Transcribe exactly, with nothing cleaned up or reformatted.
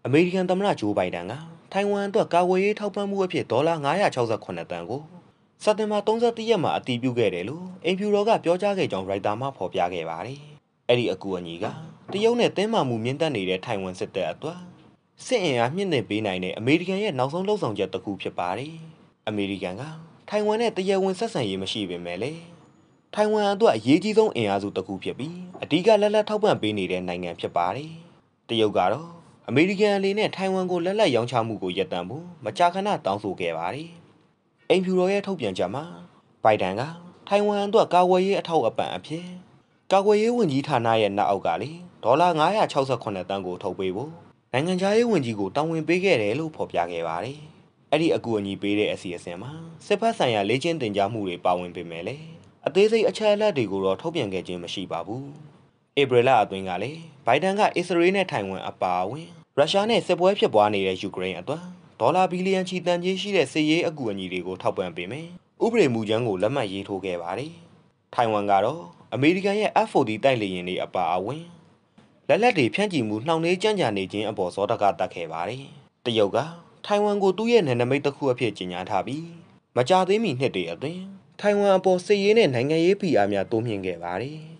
အမေရိကန်သမ္မတဂျိုးဘိုင်ဒန်ကထိုင်ဝမ်အတွက်ကာကွယ်ရေးထောက်ပံ့မှုအဖြစ်ဒေါ်လာငါးရာခြောက်ခုနှစ်တန်ကိုစက်တင်ဘာသုံးဆယ့်တစ်ရက်မှာအတည်ပြုခဲ့တယ်လို့အိမ်ဖြူတော်ကပြောကြားခဲ့ကြောင်းရိုက်တာမှဖော်ပြခဲ့ပါတယ်။အဲ့ဒီအကူအညီကတရုတ်နဲ့တင်းမာမှုမြင့်တက်နေတဲ့ထိုင်ဝမ်စစ်တပ်အတွက်စစ်အင်အားမြင့်တင်ပေးနိုင်တဲ့အမေရိကန်ရဲ့နောက်ဆုံးလှုံ့ဆော်ချက်တစ်ခုဖြစ်ပါတယ်။အမေရိကန်ကထိုင်ဝမ်နဲ့တရားဝင်ဆက်ဆံရေးမရှိပေမဲ့လေထိုင်ဝမ်အတွက်အရေးကြီးဆုံးအင်အားစုတစ်ခုဖြစ်ပြီးအဓိကလက်လက်ထောက်ပံ့ပေးနေတဲ့နိုင်ငံဖြစ်ပါတယ်။တရုတ်ကတော့အမေရိကန်အနေနဲ့ထိုင်ဝမ်ကိုလက်လက်ရောင်းချမှုကိုရပ်တန့်ဖို့မကြာခဏတောင်းဆိုခဲ့ပါတယ်။အိမ်ဖြူတော်ရဲ့ထုတ်ပြန်ချက်မှာဘိုင်ဒန်ကထိုင်ဝမ်အတွက်ကာကွယ်ရေးအထောက်အပံ့အဖြစ်ကာကွယ်ရေးဝန်ကြီးဌာနရဲ့နောက်အောက်ကလေဒေါ်လာငါးရာခြောက်ခုတန်ကိုထုတ်ပေးဖို့နိုင်ငံခြားရေးဝန်ကြီးကိုတောင်းဝင်ပေးခဲ့တယ်လို့ဖော်ပြခဲ့ပါတယ်။အဲ့ဒီအကူအညီပေးတဲ့အစီအစဉ်မှာစစ်ဖက်ဆိုင်ရာလေ့ကျင့်သင်ကြားမှုတွေပါဝင်ပေမဲ့လေအသေးစိတ်အချက်အလက်တွေကိုတော့ထုတ်ပြန်ခဲ့ခြင်းမရှိပါဘူး။ဧပြီလအတွင်းကလေဘိုင်ဒန်ကအစ္စရေးနဲ့ထိုင်ဝမ်အပါအဝင်ရုရှားနဲ့စစ်ပွဲဖြစ်ပွားနေတဲ့ယူကရိန်းအတွက်ဒေါ်လာဘီလီယံချီတန်ကြီးရှိတဲ့စစ်ရေးအကူအညီတွေကိုထောက်ပံ့ပေးမယ်။ဥပဒေမူကြမ်းကိုလက်မှတ်ရေးထိုးခဲ့ပါတယ်။ထိုင်ဝမ်ကတော့အမေရိကန်ရဲ့ F ၄၀ တိုက်လေယာဉ်တွေအပါအဝင်လက်လက်တွေဖြန့်ချီမှုနှောင့်နှေးကြမ်းကြနေခြင်းအပေါ်စောတကတက်ခဲ့ပါတယ်။တရုတ်ကထိုင်ဝမ်ကိုသူ့ရဲ့နယ်နိမိတ်တစ်ခုအဖြစ်ကြေညာထားပြီးမကြာသေးမီနှစ်တွေအတွင်းထိုင်ဝမ်အပေါ်စစ်ရေးနဲ့နိုင်ငံရေးဖိအားများတိုးမြင့်ခဲ့ပါတယ်။